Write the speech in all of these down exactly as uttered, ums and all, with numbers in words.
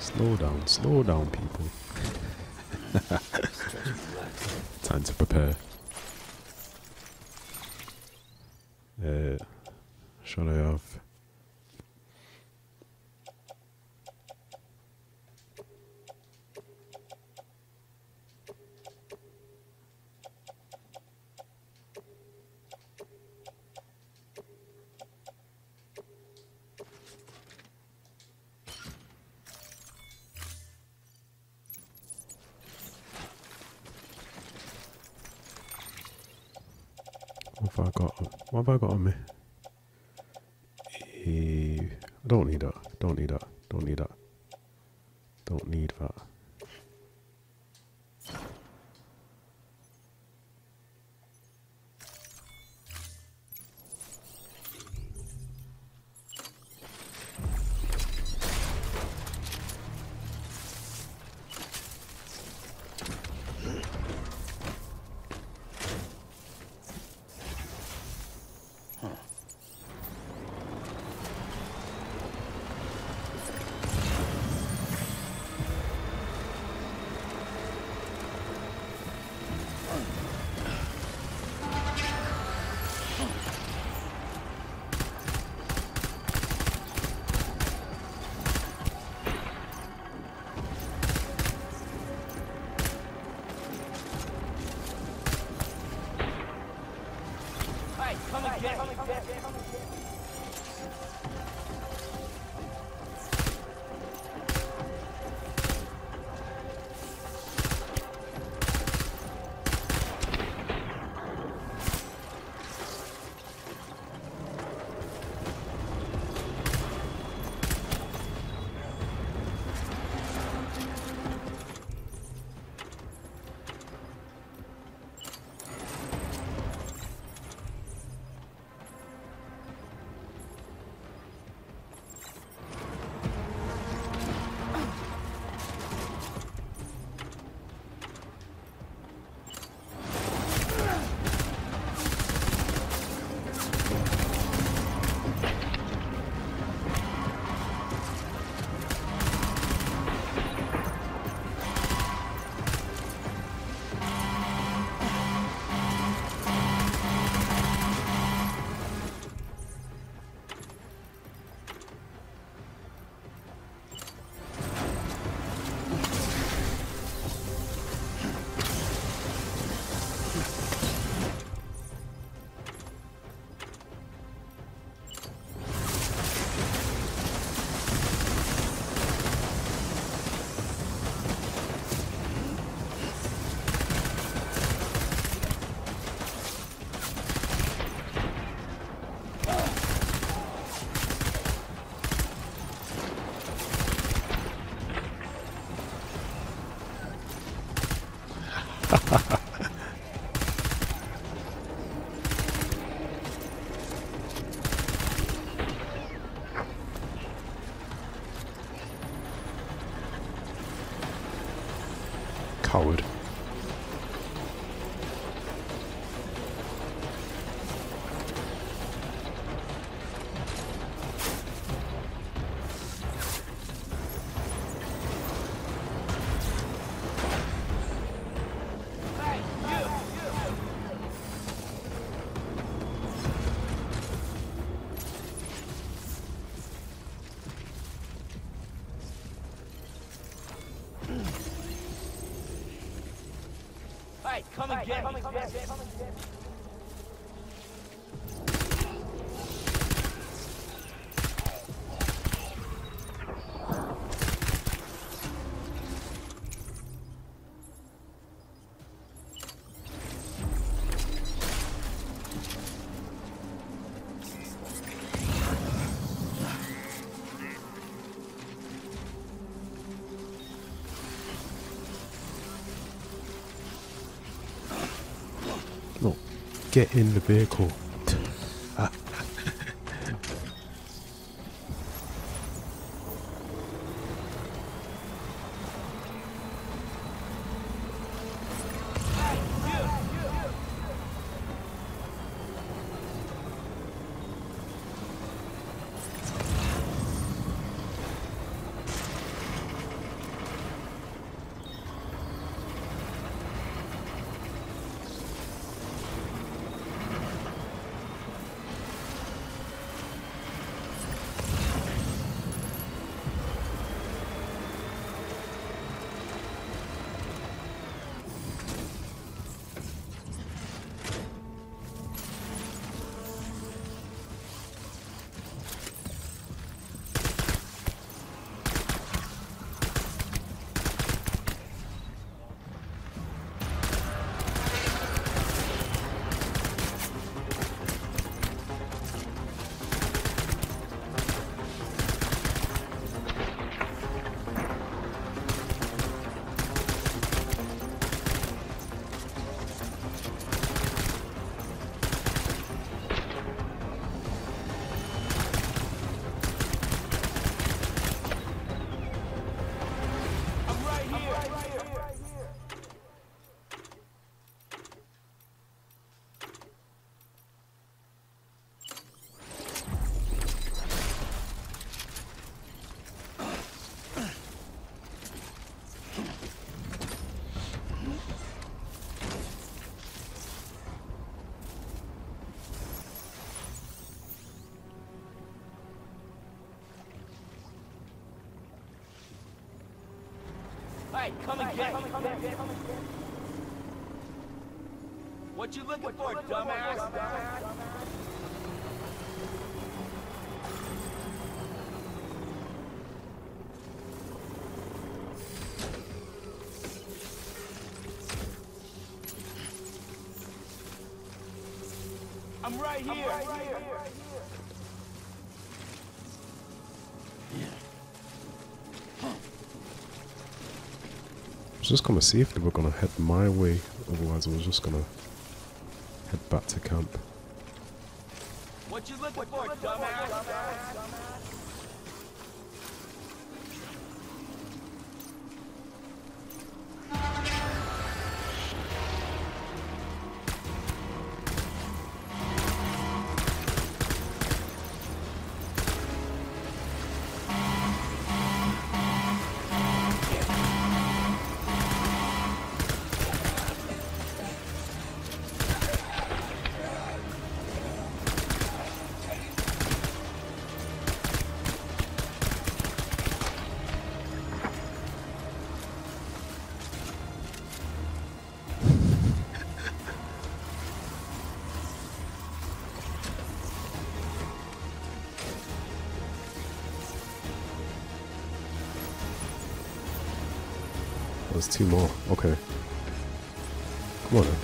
Slow down, slow down, people. Time to prepare. Uh, shall I have? What have I got? What have I got on me? Eh, I don't need that. Don't need that. Don't need that. Don't need that. Coward. Come and get me. No, get in the vehicle. Ah. Hey, come and get me. What you looking for, dumbass? I'm right here. I'm right here. I was just gonna see if they were gonna head my way, otherwise I was just gonna head back to camp. What you looking for, dumbass? There's two more. Okay. Come on then.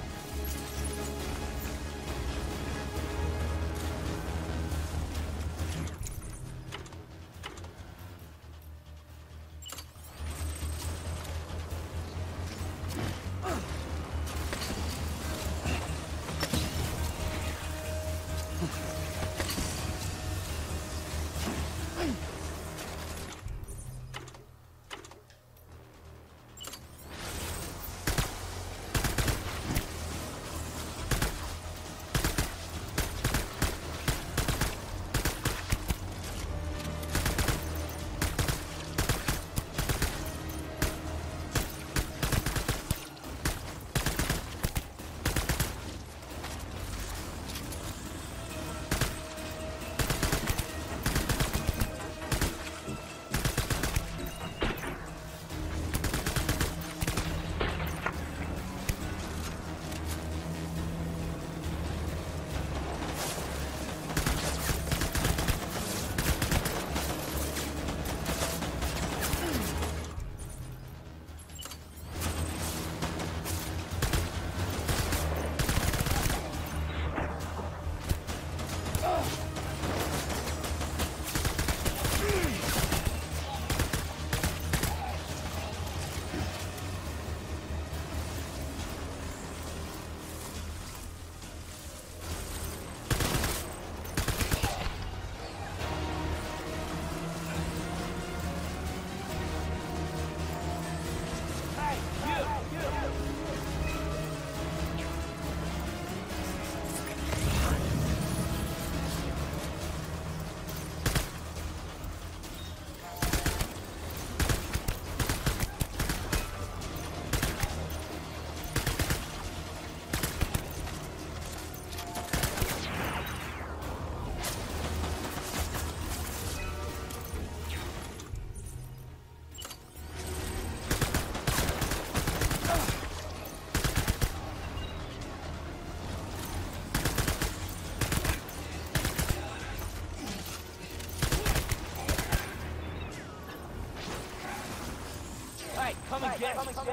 Come and get me.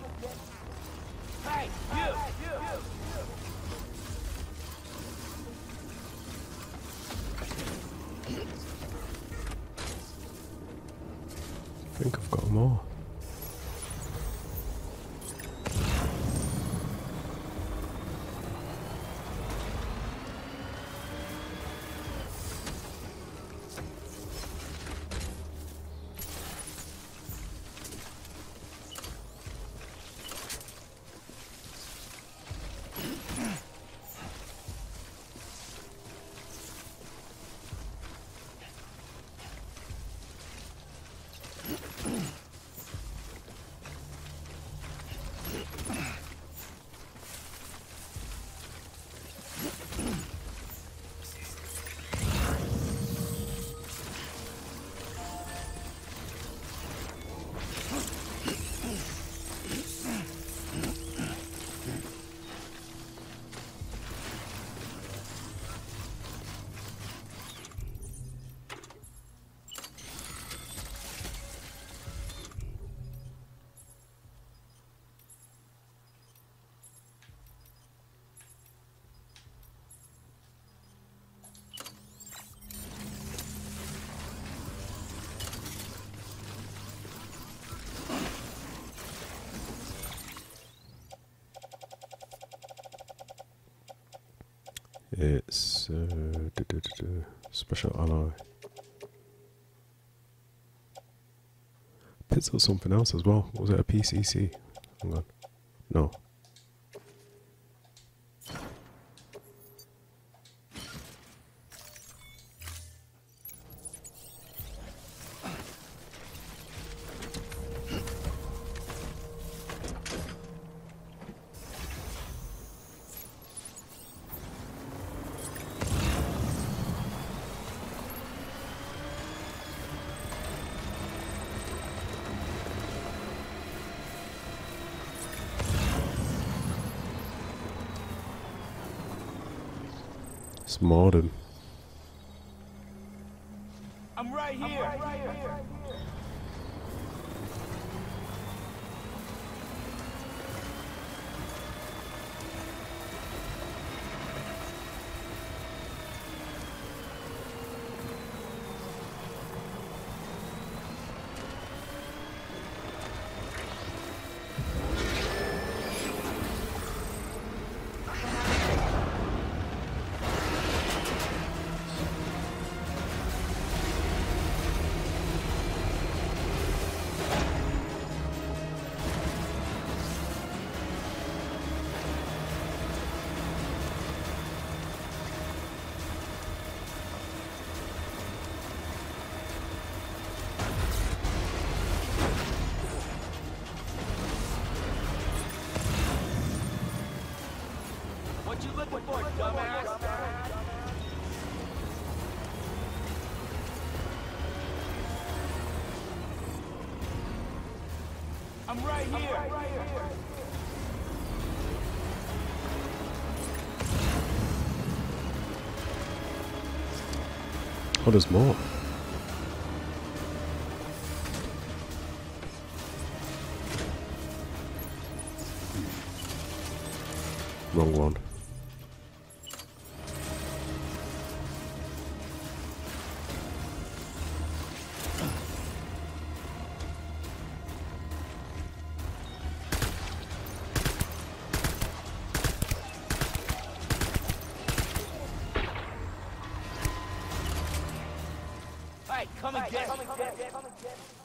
Hey, you! you. I think I've got more. It's uh, duh, duh, duh, duh, special ally. Pits or something else as well. Was it a P C C? Hang on. No. It's modern. I'm right here. I'm right here. What you looking for, dumbass? I'm right here. I'm right here. Oh, there's more. Wrong one. Hey, come and get it.